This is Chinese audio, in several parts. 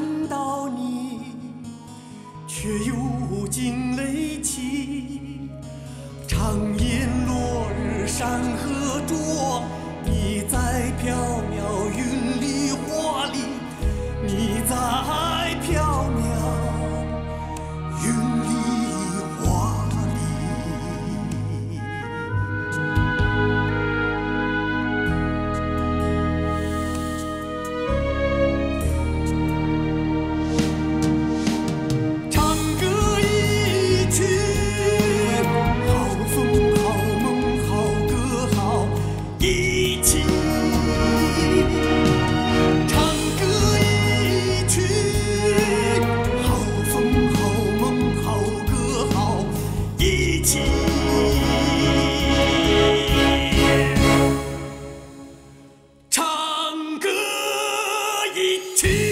到你，却又惊雷起。长夜落日山河灼，你在缥缈云里花里，你在缥缈云里花里。唱歌一曲，好风好梦好歌好一起。唱歌一曲，好风好梦好歌好一起。唱歌一曲。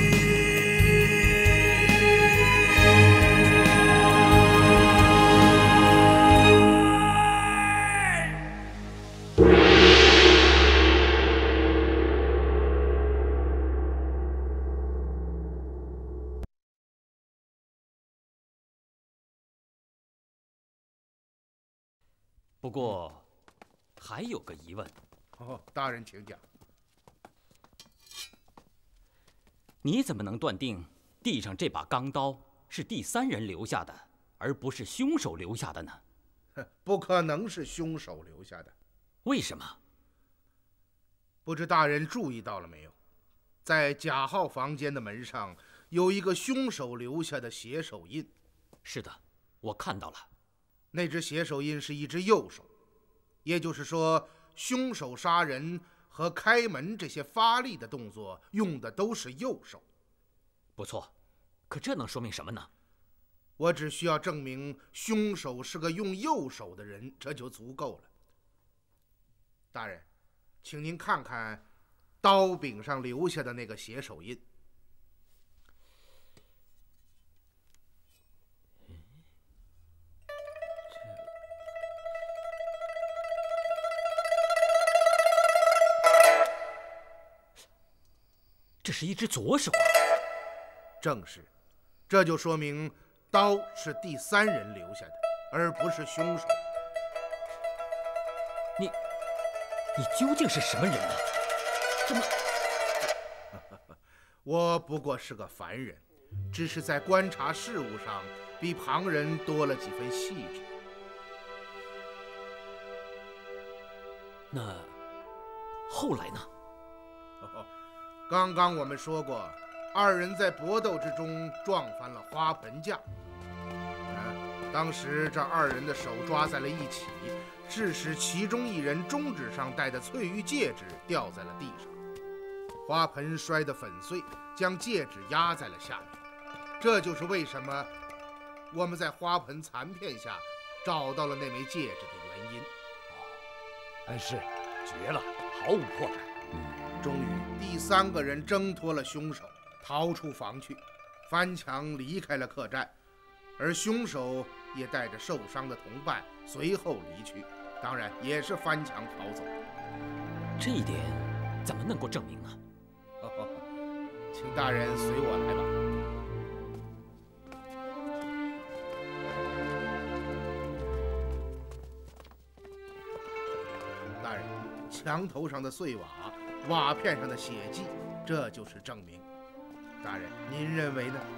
不过，还有个疑问。 哦，大人请讲。 你怎么能断定地上这把钢刀是第三人留下的，而不是凶手留下的呢？ 不可能是凶手留下的。 为什么？ 不知大人注意到了没有，在甲号房间的门上有一个凶手留下的血手印。 是的，我看到了。 那只血手印是一只右手，也就是说，凶手杀人和开门这些发力的动作用的都是右手。 不错，可这能说明什么呢？ 我只需要证明凶手是个用右手的人，这就足够了。大人，请您看看刀柄上留下的那个血手印。 这是一只左手啊！ 正是，这就说明刀是第三人留下的，而不是凶手。 你究竟是什么人呢？怎么？ 我不过是个凡人，只是在观察事物上比旁人多了几分细致。 那后来呢？ 刚刚我们说过，二人在搏斗之中撞翻了花盆架。当时这二人的手抓在了一起，致使其中一人中指上戴的翠玉戒指掉在了地上，花盆摔得粉碎，将戒指压在了下面。这就是为什么我们在花盆残片下找到了那枚戒指的原因。 但是绝了，毫无破绽。 终于，第三个人挣脱了凶手，逃出房去，翻墙离开了客栈，而凶手也带着受伤的同伴随后离去，当然也是翻墙逃走。 这一点怎么能够证明呢？ 请大人随我来吧。大人，墙头上的碎瓦，瓦片上的血迹，这就是证明。大人，您认为呢？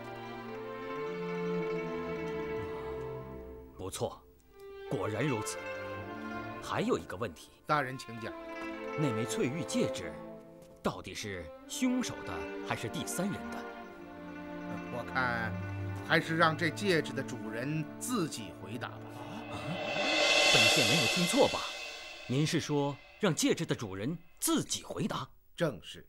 不错，果然如此。还有一个问题， 大人请讲。 那枚翠玉戒指，到底是凶手的还是第三人的？ 我看，还是让这戒指的主人自己回答吧。 本县没有听错吧？您是说让戒指的主人自己回答？ 正是。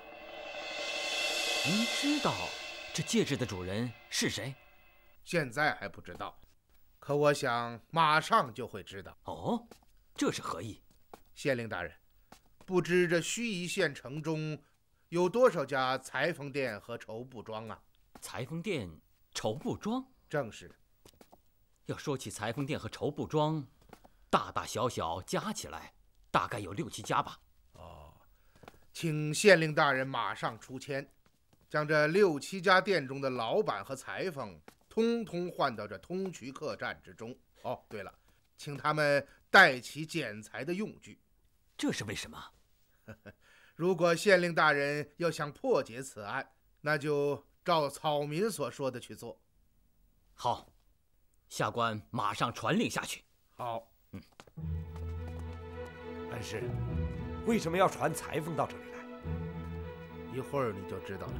您知道这戒指的主人是谁？ 现在还不知道，可我想马上就会知道。 哦，这是何意？ 县令大人，不知这盱眙县城中有多少家裁缝店和绸布庄啊？ 裁缝店、绸布庄？ 正是。 要说起裁缝店和绸布庄，大大小小加起来，大概有6、7家吧。 哦，请县令大人马上出签， 将这6、7家店中的老板和裁缝通通换到这通衢客栈之中。哦，对了，请他们带齐剪裁的用具。 这是为什么？ 如果县令大人要想破解此案，那就照草民所说的去做。 好，下官马上传令下去。 好， 安师，为什么要传裁缝到这里来？ 一会儿你就知道了。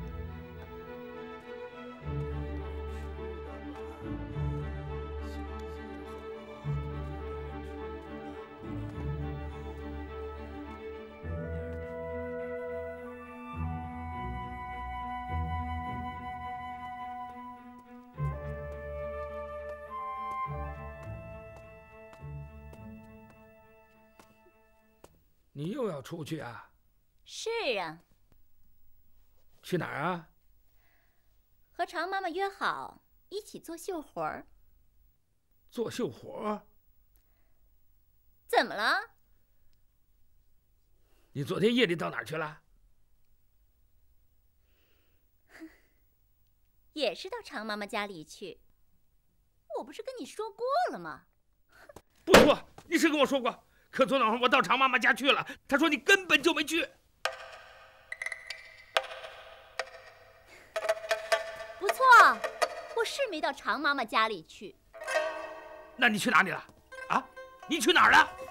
你又要出去啊？ 是啊。 去哪儿啊？ 和常妈妈约好一起做绣活儿。 做绣活？ 怎么了？ 你昨天夜里到哪儿去了？ 也是到常妈妈家里去。我不是跟你说过了吗？ 不错，你是跟我说过。可昨晚上我到常妈妈家去了，她说你根本就没去。 不错，我是没到常妈妈家里去。 那你去哪里了？啊，你去哪儿了？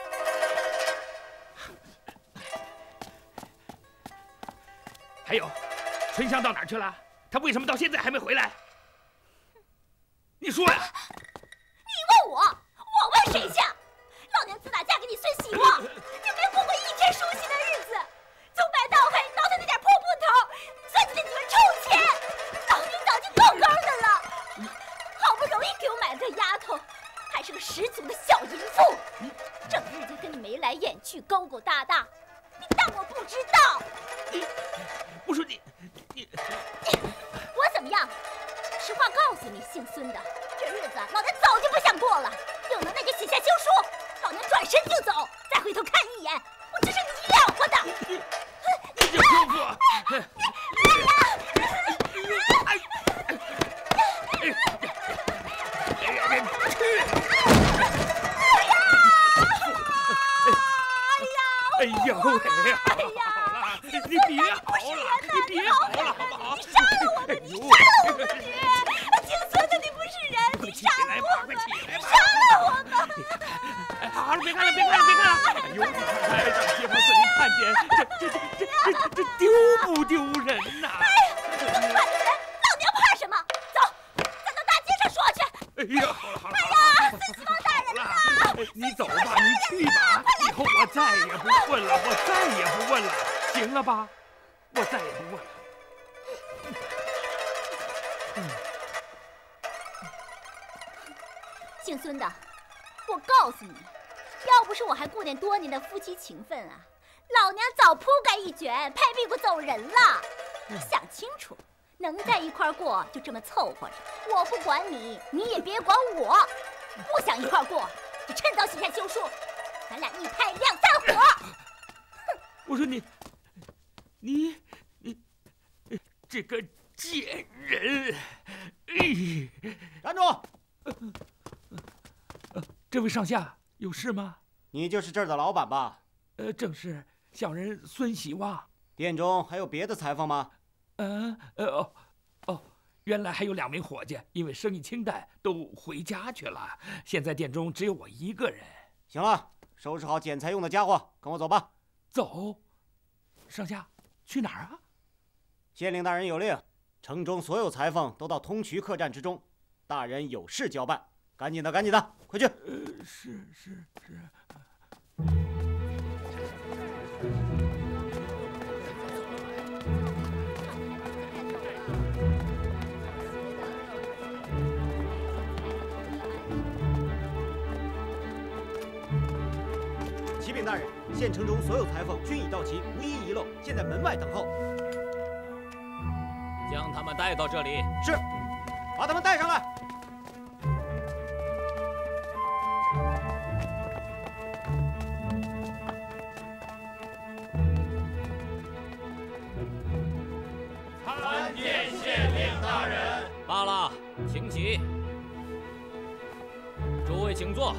还有，春香到哪儿去了？她为什么到现在还没回来？你说呀！ 你问我，我问谁去？老娘自打嫁给你孙喜旺，就没过过一天舒心的日子。从白到黑倒腾那点破布头，算计那几文臭钱，老娘早就够够的了。好不容易给我买了个丫头，还是个十足的小淫妇，整日就跟你眉来眼去，勾勾搭搭，你当我不知道？ 我说你， 我怎么样？实话告诉你，姓孙的，这日子老娘早就不想过了。有能耐就写下休书，老娘转身就走，再回头看一眼，我只剩你一两活的。 你这泼妇！哎呀！好了，你别好了，你别好了，好不好？ 你杀了我吧！你杀了我吧！你，姓孙的，你不是人！你杀了我吧！你杀了我吧！ 好了，别看了，别看了，别看了！哎呦，让街坊四邻看见，这丢不丢人呐？ 这么快的人，老娘怕什么？走，咱到大街上说去。 哎呀，好了好了， 哎呀，孙希望大人呐！ 你走吧，你去吧，以后我再也不问了，我再也不问了，行了吧？我再也不问了。 姓孙的，我告诉你，要不是我还顾念多年的夫妻情分啊，老娘早铺盖一卷，拍屁股走人了。你想清楚，能在一块过就这么凑合着，我不管你，你也别管我。不想一块过，就趁早写下休书，咱俩一拍两散伙。 我说你这个贱人！ 站住！ 这位上下有事吗？ 你就是这儿的老板吧？ 正是，小人孙喜旺。 店中还有别的裁缝吗？ 原来还有2名伙计，因为生意清淡，都回家去了。现在店中只有我一个人。 行了，收拾好剪裁用的家伙，跟我走吧。 走。上下去哪儿啊？ 县令大人有令，城中所有裁缝都到通衢客栈之中，大人有事交办。赶紧的，赶紧的，快去！ 是。 启禀大人，县城中所有裁缝均已到齐，无一遗漏，现在门外等候。 将他们带到这里。 是，把他们带上来。 大人。 罢了，请起。诸位请坐。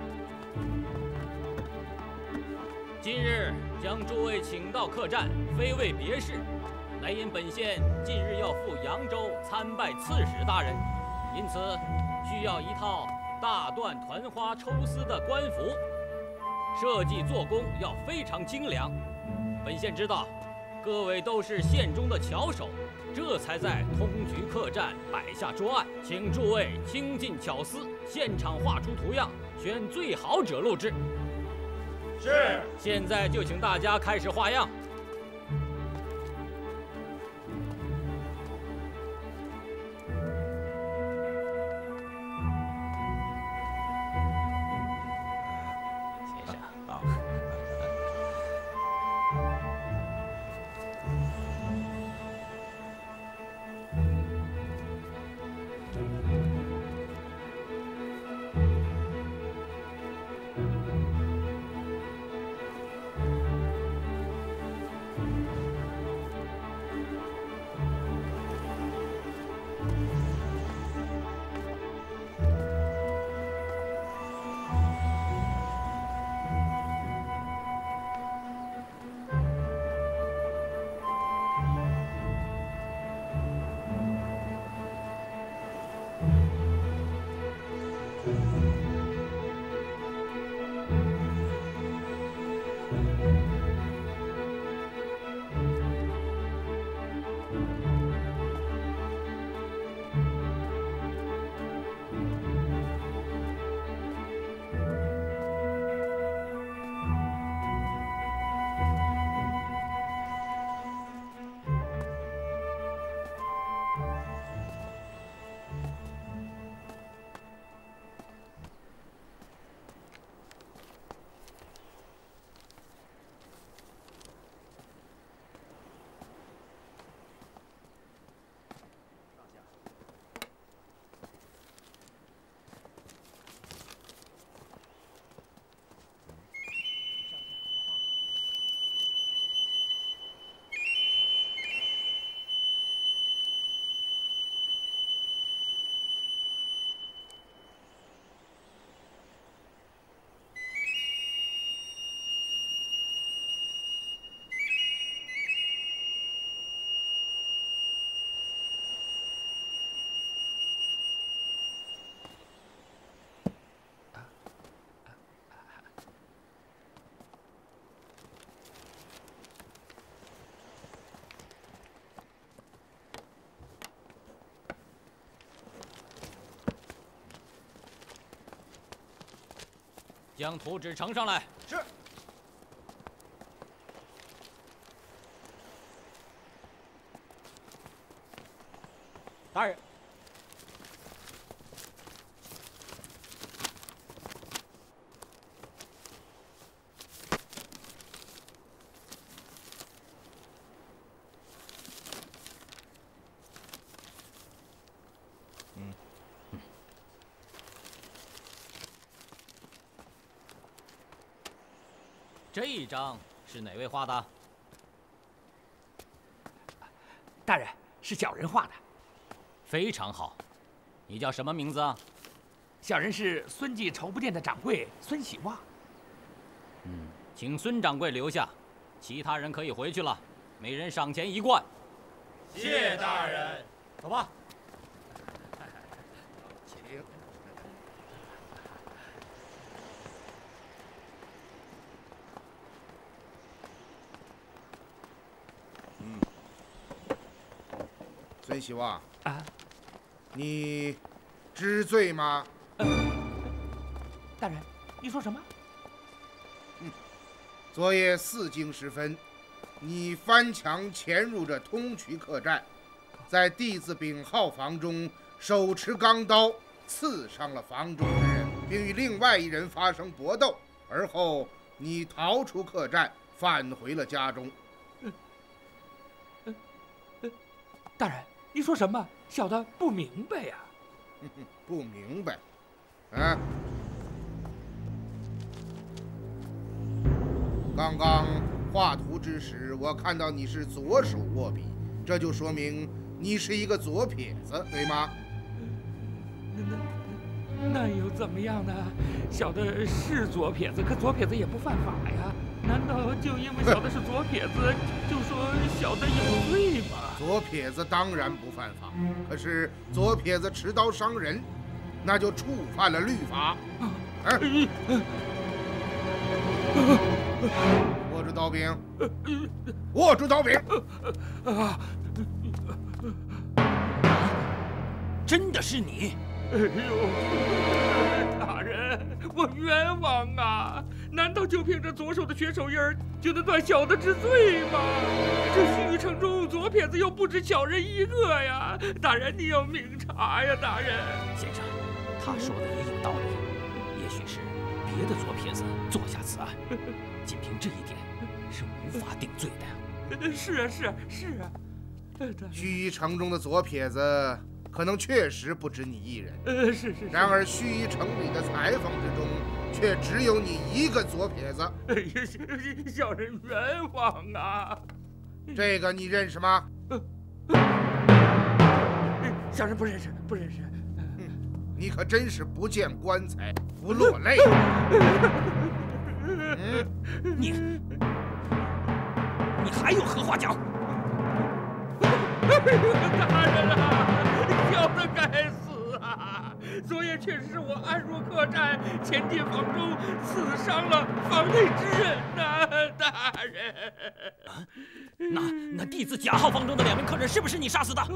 今日将诸位请到客栈，非为别事，乃因本县近日要赴扬州参拜刺史大人，因此需要一套大缎团花抽丝的官服，设计做工要非常精良。本县知道，各位都是县中的巧手，这才在通衢客栈摆下桌案，请诸位倾尽巧思，现场画出图样，选最好者录制。 是。 现在就请大家开始画样。先生，好。将图纸呈上来。 是。 大人。这一张是哪位画的？ 大人，是小人画的。 非常好。你叫什么名字啊？ 小人是孙记绸布店的掌柜孙喜旺。 请孙掌柜留下，其他人可以回去了。每人赏钱1贯。 谢大人。 走吧。 请。孙喜旺啊， 你知罪吗？ 大人，你说什么？ 昨夜4更时分，你翻墙潜入这通衢客栈，在弟子丙号房中手持钢刀刺伤了房中之人，并与另外一人发生搏斗，而后你逃出客栈，返回了家中。 大人，你说什么？小的不明白呀。 不明白？啊？刚刚画图之时，我看到你是左手握笔，这就说明你是一个左撇子，对吗？ 那又怎么样呢？小的是左撇子，可左撇子也不犯法呀。难道就因为小的是左撇子，就说小的有罪吗？ 左撇子当然不犯法，可是左撇子持刀伤人，那就触犯了律法。握住刀柄，握住刀柄！ 真的是你？ 哎呦，大人，我冤枉啊！难道就凭着左手的血手印就能断小的之罪吗？这西域城中左撇子又不止小人一个呀！大人，你要明察呀，大人。 先生，他说的也有道理，也许是别的左撇子做下此案，仅凭这一点是无法定罪的呀。 是啊。 盱眙城中的左撇子可能确实不止你一人， 是。 然而盱眙城里的裁缝之中，却只有你一个左撇子。 哎呀，小人冤枉啊！ 这个你认识吗？ 小人不认识。 你可真是不见棺材不落泪。 你还有何话讲？ 大人啊，小的该死啊！昨夜确实是我暗入客栈，潜进房中，刺伤了房内之人呐，大人。 那弟子甲号房中的2名客人是不是你杀死的？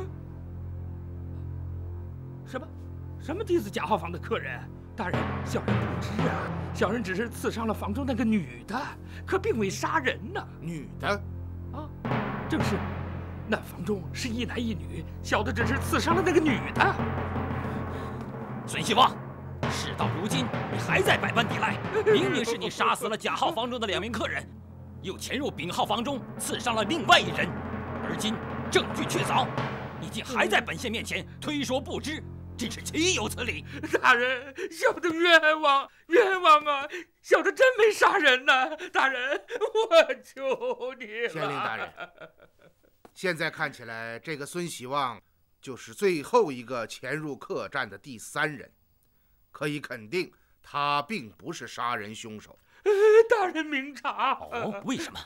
什么弟子甲号房的客人？大人，小人不知啊，小人只是刺伤了房中那个女的，可并未杀人呢。 女的？ 啊，正是。那房中是一男一女，小的只是刺伤了那个女的。 孙希望，事到如今，你还在百般抵赖。明明是你杀死了甲号房中的2名客人，又潜入丙号房中刺伤了另外1人，而今证据确凿，你竟还在本县面前推说不知，真是岂有此理！ 大人，小的冤枉啊！小的真没杀人呐！大人，我求你了。 县令大人。现在看起来，这个孙喜旺就是最后一个潜入客栈的第3人，可以肯定，他并不是杀人凶手。 大人明察。 哦，为什么？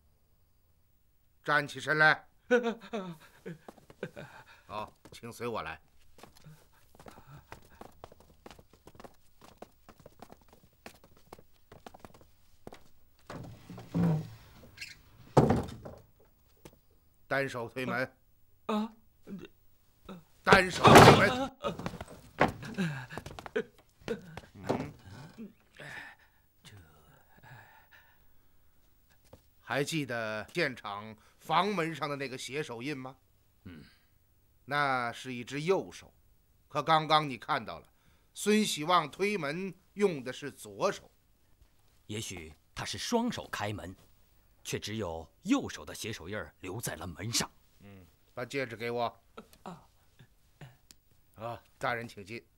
站起身来。好，请随我来。单手推门。单手推门。还记得现场房门上的那个血手印吗？那是一只右手，可刚刚你看到了，孙喜旺推门用的是左手。 也许他是双手开门，却只有右手的血手印留在了门上。 把戒指给我。大人请进。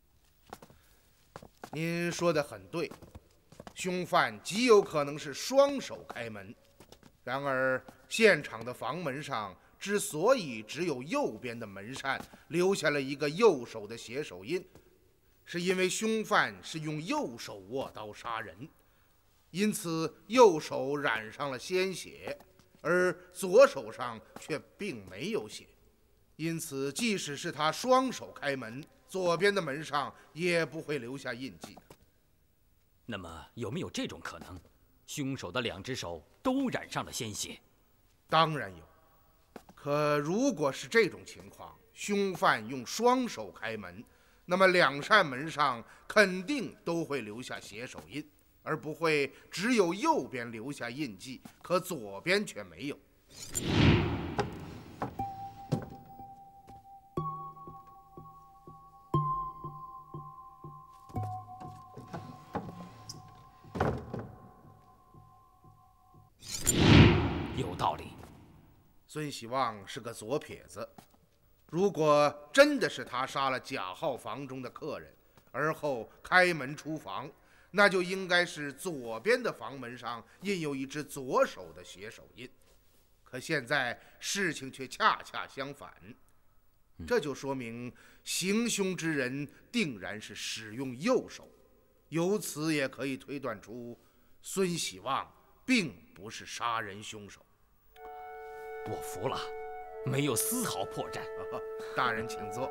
您说的很对，凶犯极有可能是双手开门。然而，现场的房门上之所以只有右边的门扇留下了一个右手的血手印，是因为凶犯是用右手握刀杀人，因此右手染上了鲜血，而左手上却并没有血，因此即使是他双手开门，左边的门上也不会留下印记。 那么有没有这种可能，凶手的2只手都染上了鲜血？ 当然有。可如果是这种情况，凶犯用双手开门，那么2扇门上肯定都会留下血手印，而不会只有右边留下印记，可左边却没有。 有道理。 孙喜旺是个左撇子，如果真的是他杀了甲号房中的客人，而后开门出房，那就应该是左边的房门上印有一只左手的血手印。可现在事情却恰恰相反， 这就说明行凶之人定然是使用右手，由此也可以推断出孙喜旺并不是杀人凶手。 我服了，没有丝毫破绽。 大人请坐。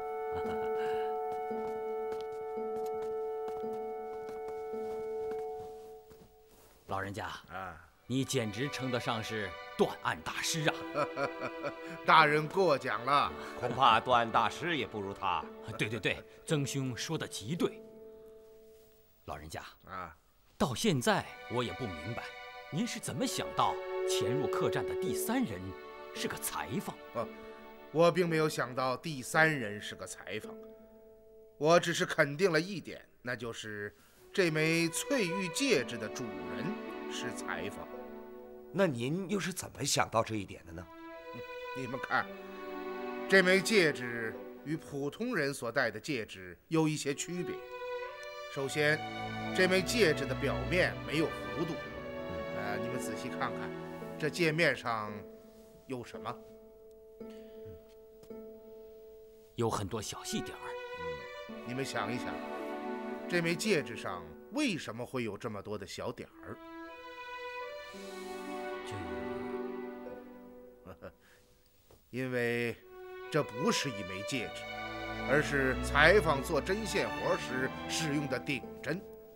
老人家啊， 你简直称得上是断案大师啊！ 大人过奖了。 恐怕断案大师也不如他。 对，曾兄说的极对。老人家啊， 到现在我也不明白，您是怎么想到潜入客栈的第三人是个裁缝？ 我并没有想到第三人是个裁缝，我只是肯定了一点，那就是这枚翠玉戒指的主人是裁缝。 那您又是怎么想到这一点的呢？ 你们看，这枚戒指与普通人所戴的戒指有一些区别。首先，这枚戒指的表面没有弧度。你们仔细看看，这戒面上有什么？ 有很多小细点儿。 你们想一想，这枚戒指上为什么会有这么多的小点儿？因为这不是一枚戒指，而是裁缝做针线活时使用的顶针。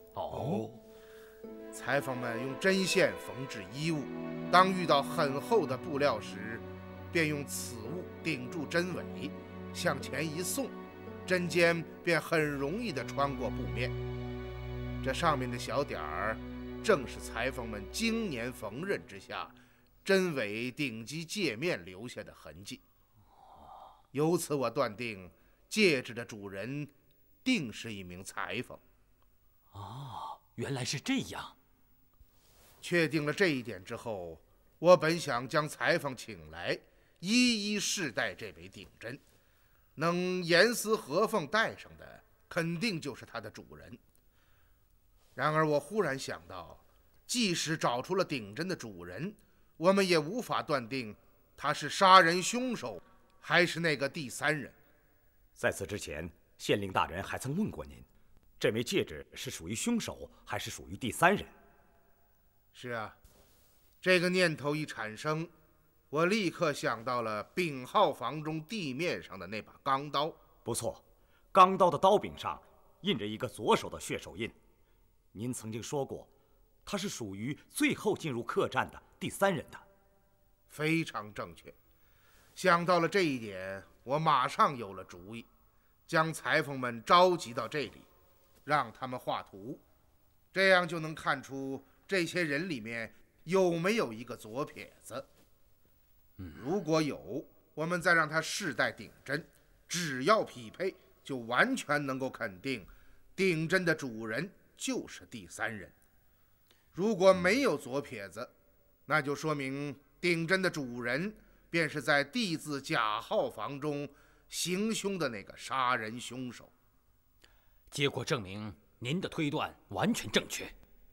裁缝们用针线缝制衣物，当遇到很厚的布料时，便用此物顶住针尾，向前一送，针尖便很容易地穿过布面。这上面的小点儿，正是裁缝们经年缝纫之下，针尾顶击戒面留下的痕迹。由此我断定，戒指的主人定是一名裁缝。 原来是这样。 确定了这一点之后，我本想将裁缝请来，一一试戴这枚顶针，能严丝合缝戴上的，肯定就是它的主人。然而我忽然想到，即使找出了顶针的主人，我们也无法断定他是杀人凶手还是那个第三人。 在此之前，县令大人还曾问过您，这枚戒指是属于凶手还是属于第三人？ 是啊，这个念头一产生，我立刻想到了丙号房中地面上的那把钢刀。 不错，钢刀的刀柄上印着一个左手的血手印。您曾经说过，它是属于最后进入客栈的第三人的。 非常正确。想到了这一点，我马上有了主意，将裁缝们召集到这里，让他们画图，这样就能看出这些人里面有没有一个左撇子。如果有，我们再让他试戴顶针，只要匹配，就完全能够肯定顶针的主人就是第三人。如果没有左撇子，那就说明顶针的主人便是在地字甲号房中行凶的那个杀人凶手。 结果证明您的推断完全正确。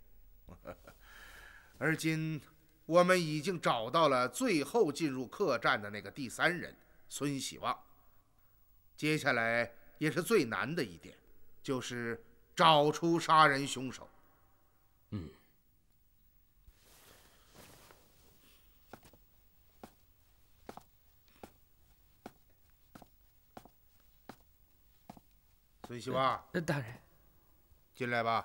而今我们已经找到了最后进入客栈的那个第三人孙喜旺，接下来也是最难的一点，就是找出杀人凶手。孙喜旺， 大人， 进来吧。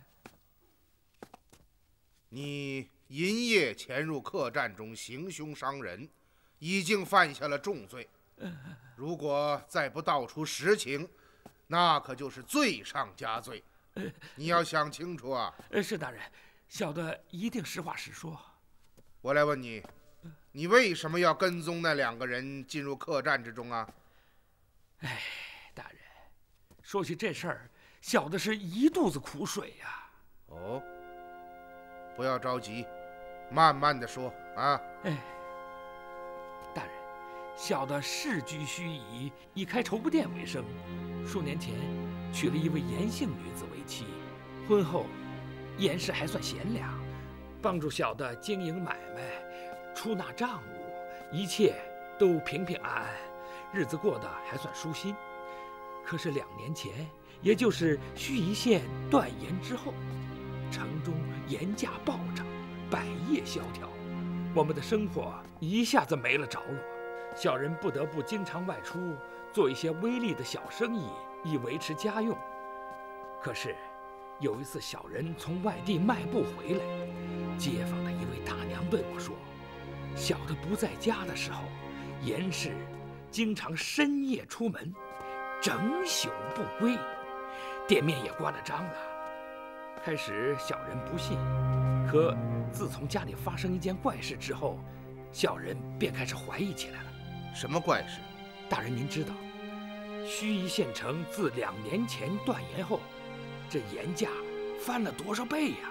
你银夜潜入客栈中行凶伤人，已经犯下了重罪。如果再不道出实情，那可就是罪上加罪。你要想清楚啊！ 是大人，小的一定实话实说。 我来问你，你为什么要跟踪那两个人进入客栈之中啊？ 大人，说起这事儿，小的是一肚子苦水呀。 哦，不要着急，慢慢的说啊。 大人，小的世居盱眙，以开绸布店为生。数年前娶了一位严姓女子为妻，婚后严氏还算贤良，帮助小的经营买卖，出纳账务，一切都平平安安。 日子过得还算舒心。可是2年前，也就是盱眙县断盐之后，城中盐价暴涨，百业萧条，我们的生活一下子没了着落，小人不得不经常外出做一些微利的小生意，以维持家用。可是有一次，小人从外地卖布回来，街坊的一位大娘对我说，小的不在家的时候，严氏经常深夜出门，整宿不归，店面也关了张了。开始小人不信，可自从家里发生一件怪事之后，小人便开始怀疑起来了。 什么怪事？ 大人您知道，盱眙县城自2年前断盐后，这盐价翻了多少倍呀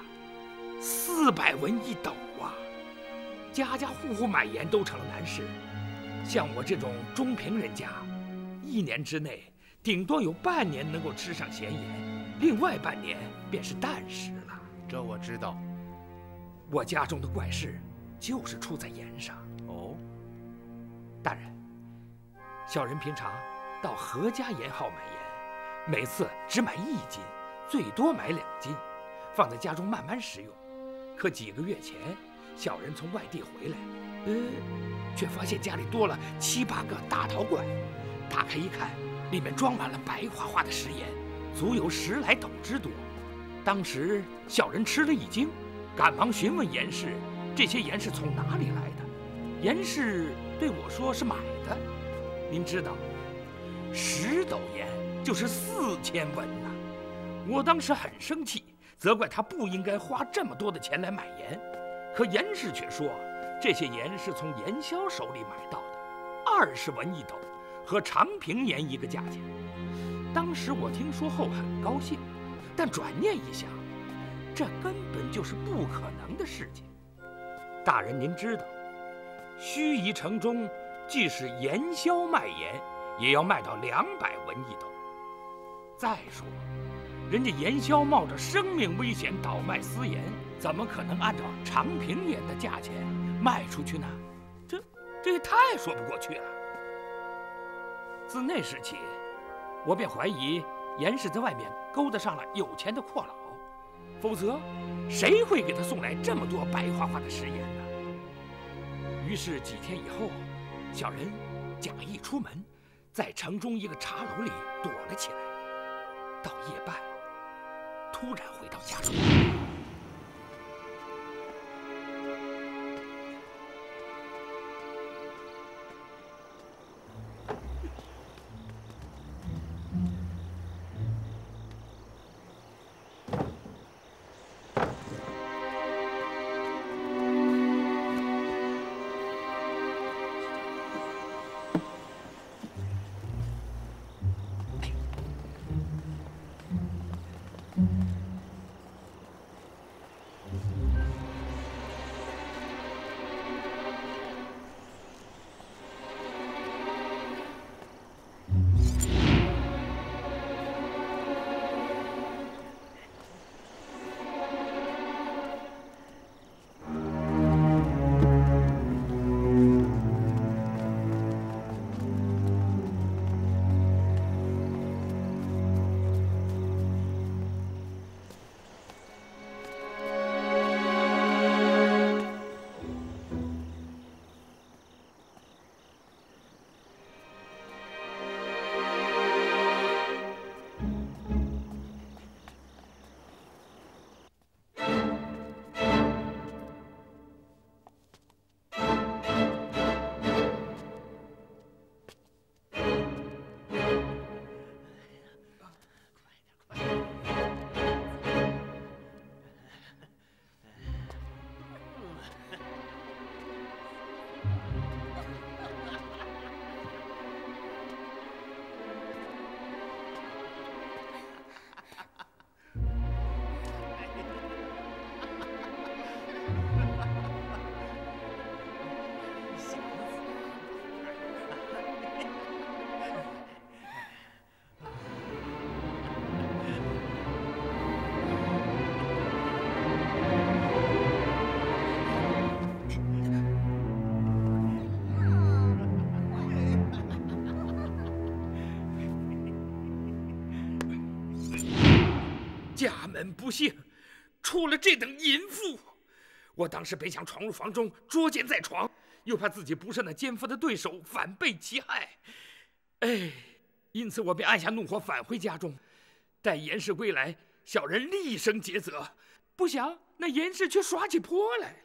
？400文1斗啊！家家户户买盐都成了难事。像我这种中平人家，1年之内顶多有半年能够吃上咸盐，另外半年便是淡食了。 这我知道。 我家中的怪事就是出在盐上。 哦， 大人，小人平常到何家盐号买盐，每次只买1斤，最多买2斤，放在家中慢慢食用。可几个月前，小人从外地回来，却发现家里多了7、8个大陶罐，打开一看，里面装满了白花花的食盐，足有10来斗之多。当时小人吃了一惊，赶忙询问严氏，这些盐是从哪里来的？严氏对我说是买的。您知道，10斗盐就是4000文呐！我当时很生气，责怪他不应该花这么多的钱来买盐。可严氏却说，这些盐是从盐枭手里买到的，20文1斗，和长平盐一个价钱。当时我听说后很高兴，但转念一想，这根本就是不可能的事情。大人您知道，盱眙城中即使盐枭卖盐，也要卖到200文1斗。再说，人家盐枭冒着生命危险倒卖私盐，怎么可能按照长平盐的价钱卖出去呢？这也太说不过去了。自那时起，我便怀疑严氏在外面勾搭上了有钱的阔佬，否则谁会给他送来这么多白花花的食盐呢？于是几天以后，小人假意出门，在城中一个茶楼里躲了起来。到夜半，突然回到家中。 家门不幸，出了这等淫妇。我当时本想闯入房中捉奸在床，又怕自己不是那奸夫的对手，反被其害。因此我便按下怒火，返回家中。待严氏归来，小人厉声诘责，不想那严氏却耍起泼来。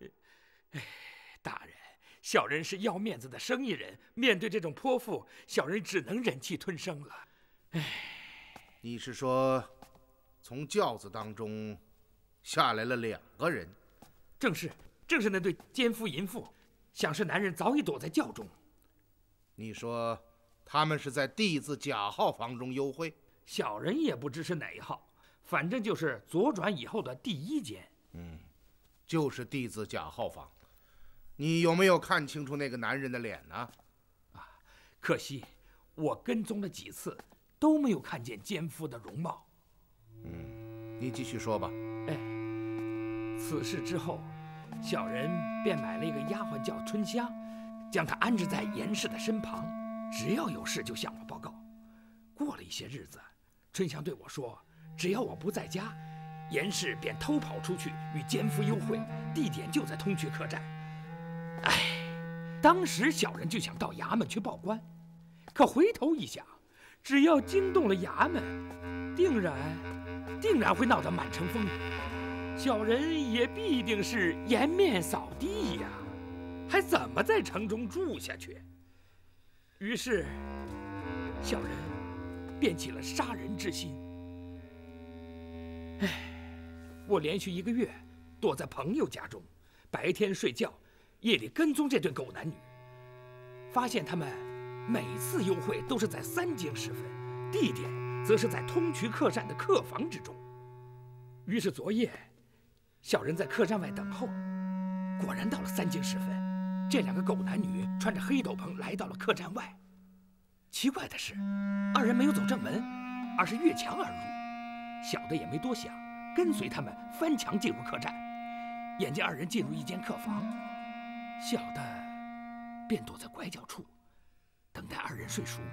大人，小人是要面子的生意人，面对这种泼妇，小人只能忍气吞声了。 你是说，从轿子当中下来了2个人？ 正是那对奸夫淫妇，想是男人早已躲在轿中。 你说他们是在D字甲号房中幽会？ 小人也不知是哪一号，反正就是左转以后的第1间。 就是 D字甲号房。你有没有看清楚那个男人的脸呢？ 可惜我跟踪了几次，都没有看见奸夫的容貌。 你继续说吧。 此事之后，小人便买了一个丫鬟叫春香，将她安置在严氏的身旁，只要有事就向我报告。过了一些日子，春香对我说，只要我不在家，严氏便偷跑出去与奸夫幽会，地点就在通衢客栈。当时小人就想到衙门去报官，可回头一想，只要惊动了衙门，定然会闹得满城风雨，小人也必定是颜面扫地呀，还怎么在城中住下去？于是小人便起了杀人之心。我连续1个月躲在朋友家中，白天睡觉，夜里跟踪这对狗男女，发现他们每次幽会都是在3更时分，地点则是在通衢客栈的客房之中。于是昨夜，小人在客栈外等候，果然到了3更时分，这2个狗男女穿着黑斗篷来到了客栈外。奇怪的是，2人没有走正门，而是越墙而入。小的也没多想，跟随他们翻墙进入客栈。眼见2人进入一间客房，小的便躲在拐角处，等待2人睡熟。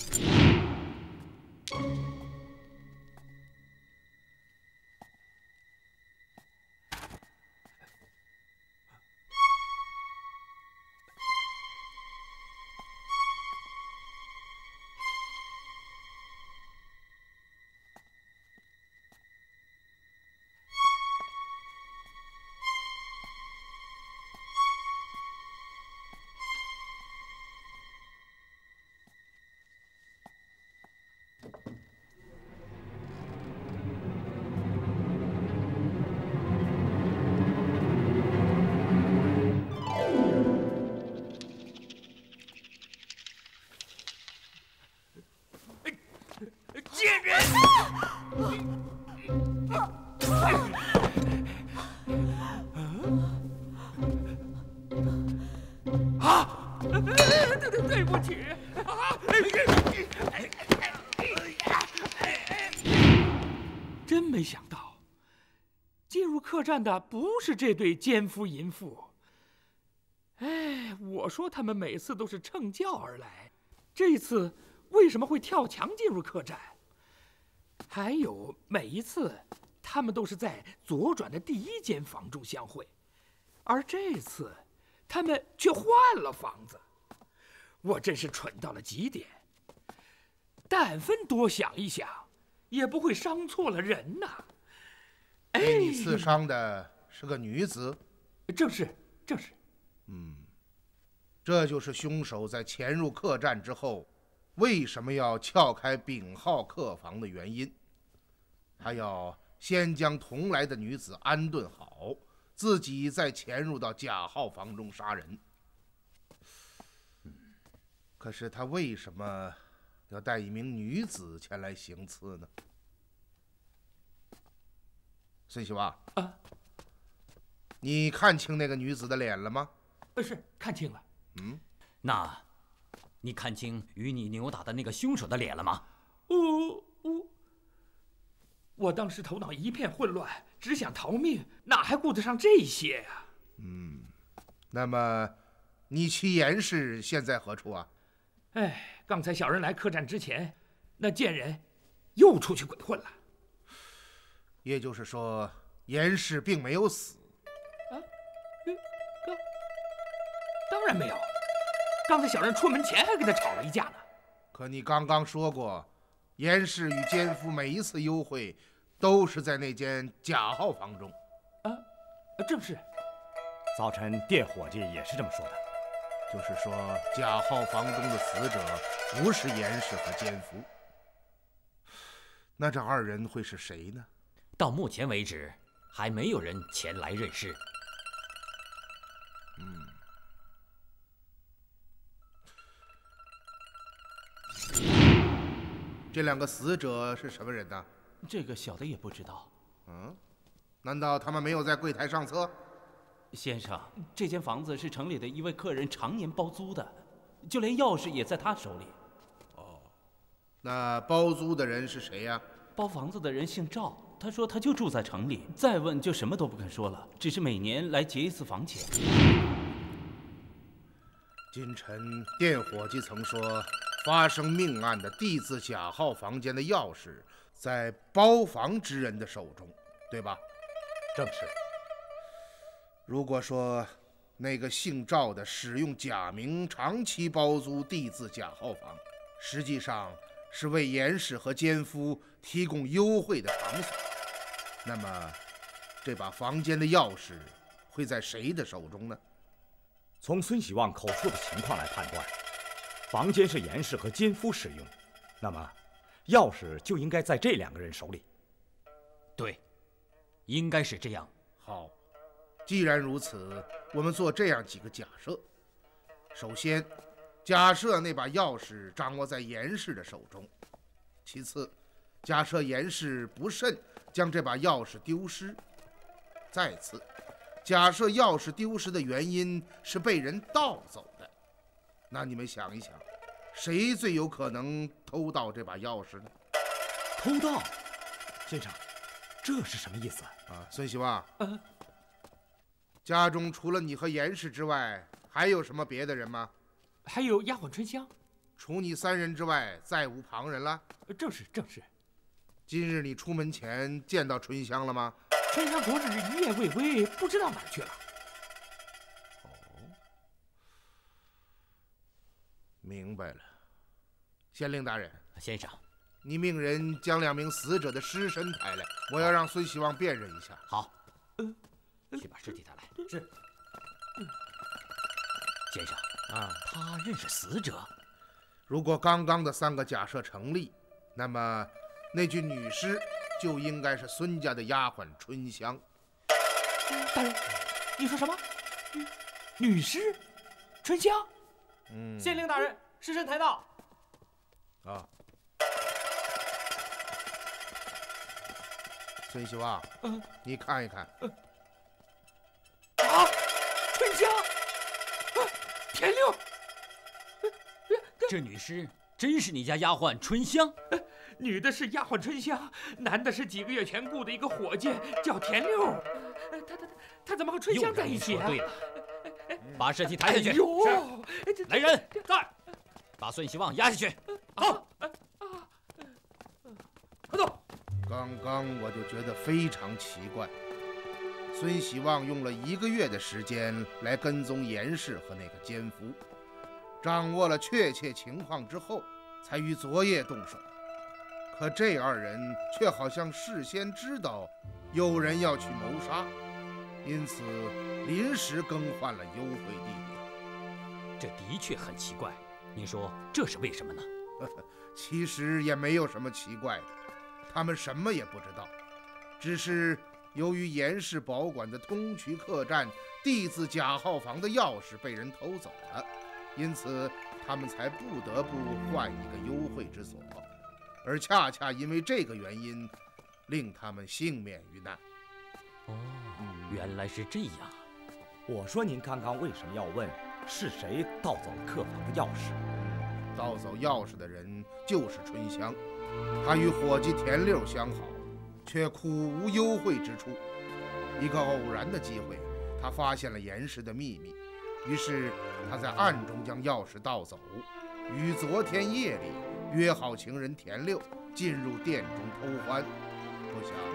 贱人！对不起！真没想到，进入客栈的不是这对奸夫淫妇。我说他们每次都是乘轿而来，这次为什么会跳墙进入客栈？还有每一次，他们都是在左转的第1间房中相会，而这次，他们却换了房子。我真是蠢到了极点。但分多想一想，也不会伤错了人呐。 被你刺伤的是个女子？ 正是。 这就是凶手在潜入客栈之后，为什么要撬开丙号客房的原因。他要先将同来的女子安顿好，自己再潜入到甲号房中杀人。可是他为什么要带一名女子前来行刺呢？孙喜娃，你看清那个女子的脸了吗？ 是看清了。 那，你看清与你扭打的那个凶手的脸了吗？ 我当时头脑一片混乱，只想逃命，哪还顾得上这些呀？ 那么，你妻严氏现在何处啊？ 刚才小人来客栈之前，那贱人又出去鬼混了。 也就是说，严氏并没有死。 当然没有，刚才小人出门前还跟他吵了一架呢。 可你刚刚说过，严氏与奸夫每一次幽会，都是在那间假号房中。 正是。 早晨店伙计也是这么说的。 就是说，假号房中的死者不是严氏和奸夫。那这二人会是谁呢？ 到目前为止，还没有人前来认尸。 这两个死者是什么人呢？ 这个小的也不知道。 难道他们没有在柜台上册？ 先生，这间房子是城里的一位客人常年包租的，就连钥匙也在他手里。 那包租的人是谁呀？ 包房子的人姓赵，他说他就住在城里，再问就什么都不肯说了，只是每年来结一次房钱。 今晨店伙计曾说，发生命案的地字甲号房间的钥匙在包房之人的手中，对吧？ 正是。 如果说那个姓赵的使用假名长期包租地字甲号房，实际上是为严氏和奸夫提供优惠的场所，那么这把房间的钥匙会在谁的手中呢？ 从孙喜旺口述的情况来判断，房间是严氏和奸夫使用，那么钥匙就应该在这两个人手里。 对，应该是这样。 好，既然如此，我们做这样几个假设。首先，假设那把钥匙掌握在严氏的手中；其次，假设严氏不慎将这把钥匙丢失；再次，假设钥匙丢失的原因是被人盗走的。那你们想一想，谁最有可能偷盗这把钥匙呢？ 偷盗？先生，这是什么意思啊？孙喜旺，家中除了你和严氏之外，还有什么别的人吗？ 还有丫鬟春香。 除你三人之外，再无旁人了。 正是。 今日你出门前见到春香了吗？ 春香昨日一夜未归，不知道哪儿去了。 明白了。县令大人， 先生， 你命人将两名死者的尸身抬来，我要让孙喜旺辨认一下。 好，去把尸体抬来。 是。 先生他认识死者。 如果刚刚的三个假设成立，那么那具女尸就应该是孙家的丫鬟春香。 大人，你说什么？女尸？春香？ 县令大人，尸身抬到。 孙喜旺，你看一看。 春香，田六， 这女尸真是你家丫鬟春香？ 女的是丫鬟春香，男的是几个月前雇的一个伙计，叫田六。他怎么和春香在一起啊？ 对了，把尸体抬下去。来人，在，把孙喜旺押下去。 好。快走。 刚刚我就觉得非常奇怪，孙喜旺用了1个月的时间来跟踪严氏和那个奸夫，掌握了确切情况之后，才于昨夜动手。可这二人却好像事先知道有人要去谋杀，因此临时更换了幽会地点。 这的确很奇怪，您说这是为什么呢？ 其实也没有什么奇怪的，他们什么也不知道，只是由于严氏保管的通衢客栈地字甲号房的钥匙被人偷走了，因此他们才不得不换一个幽会之所，而恰恰因为这个原因，令他们幸免于难。 原来是这样。 我说您刚刚为什么要问是谁盗走了客房的钥匙？ 盗走钥匙的人就是春香，他与伙计田六相好，却苦无幽会之处。一个偶然的机会，他发现了严氏的秘密，于是他在暗中将钥匙盗走，于昨天夜里约好情人田六进入店中偷欢。不想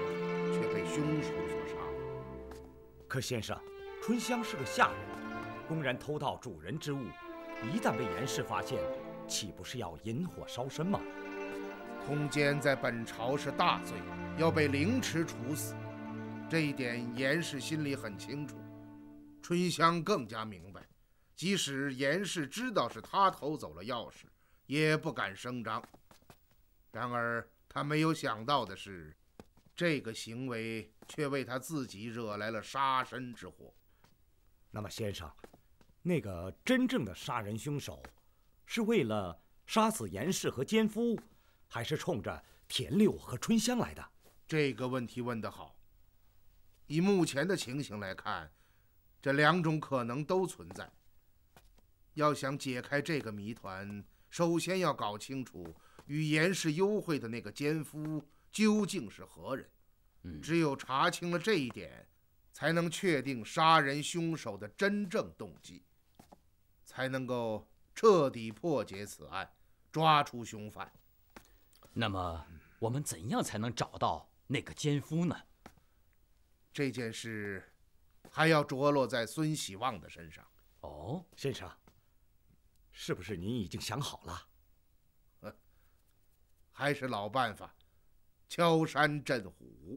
却被凶手所杀。 可先生，春香是个下人，公然偷盗主人之物，一旦被严氏发现，岂不是要引火烧身吗？ 通奸在本朝是大罪，要被凌迟处死。这一点严氏心里很清楚，春香更加明白。即使严氏知道是他偷走了钥匙，也不敢声张。然而他没有想到的是，这个行为却为他自己惹来了杀身之祸。 那么先生，那个真正的杀人凶手，是为了杀死严氏和奸夫，还是冲着田六和春香来的？ 这个问题问得好。以目前的情形来看，这两种可能都存在。要想解开这个谜团，首先要搞清楚与严氏幽会的那个奸夫究竟是何人。只有查清了这一点，才能确定杀人凶手的真正动机，才能够彻底破解此案，抓出凶犯。 那么我们怎样才能找到那个奸夫呢？ 这件事还要着落在孙喜旺的身上。 哦， 先生，是不是您已经想好了？ 还是老办法，敲山震虎。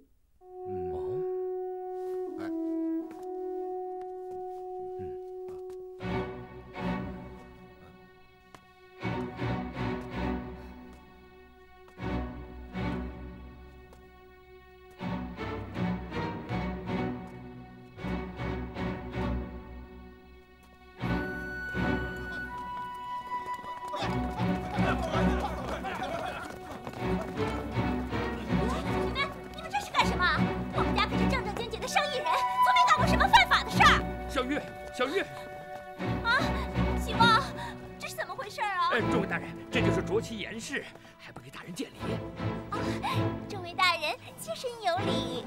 小玉， 啊，喜旺，这是怎么回事啊？ 众位大人，这就是卓旗严氏，还不给大人见礼。 啊，众位大人，妾身有礼。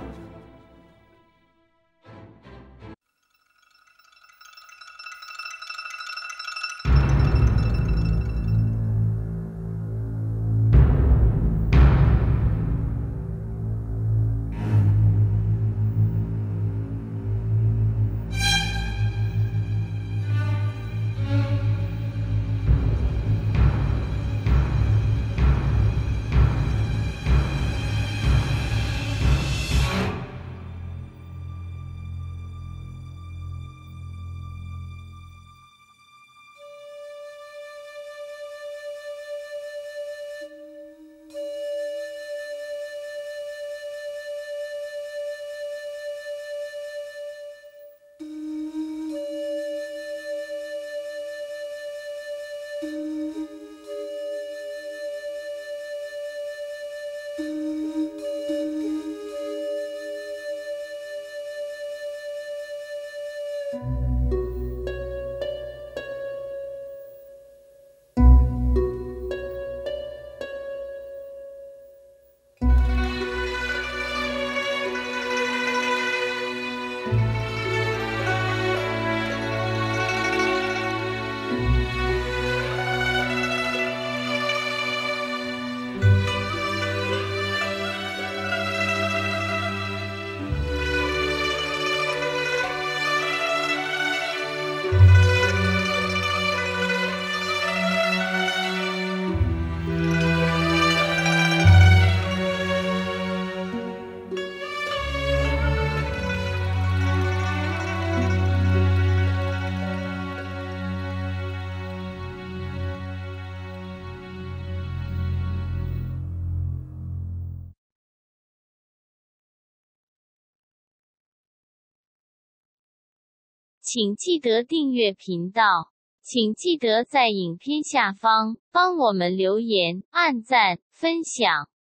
请记得订阅频道，请记得在影片下方帮我们留言、按赞、分享。